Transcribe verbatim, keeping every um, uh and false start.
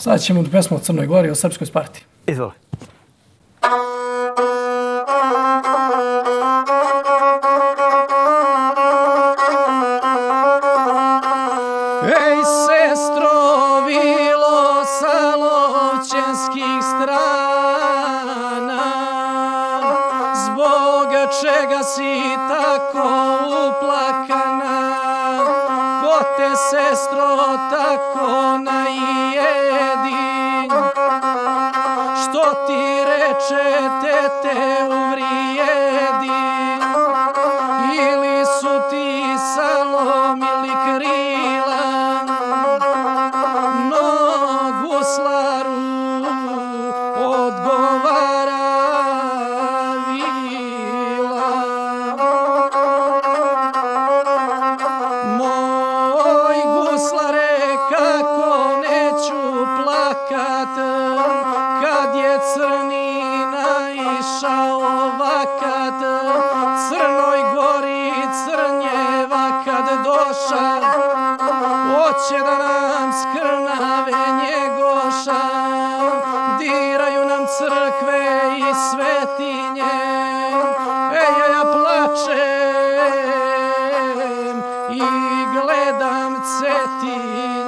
Sad ćemo do pesmu o Crnoj Gori, o Srpskoj Sparti. Izvoli. Ej, sestro, vilo sa lovćenskih strana, zbog čega si tako uplakana? Ko te, sestro, tako najedi? Što ti reče, tete, uvrijedi? Ili su ti salomili krila? No, guslaru odgovara vila. Moj guslare, kako neću plakat, kad je crni naišao vakat, Crnoj Gori crnjeva kad doša, hoće da nam skrnave njegoša, diraju nam crkve i svetinje. Ej, ja, ja plačem i gledam Cetinje.